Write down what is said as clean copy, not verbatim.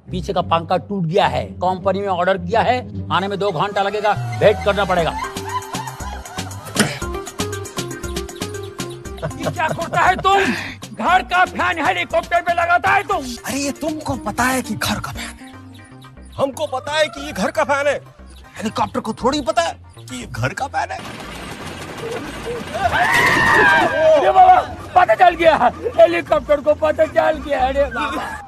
पीछे का पंखा टूट गया है, कंपनी में ऑर्डर किया है, आने में 2 घंटा लगेगा, वेट करना पड़ेगा। क्या करता है तुम? घर का फैन हेलीकॉप्टर पे लगाता है तुम? अरे ये तुमको पता है कि घर का फैन है, हमको पता है कि ये घर का फैन है, हेलीकॉप्टर को थोड़ी पता है कि ये घर का फैन है। अरे बाबा, पता चल गया, हेलीकॉप्टर को पता चल गया। अरे बाबा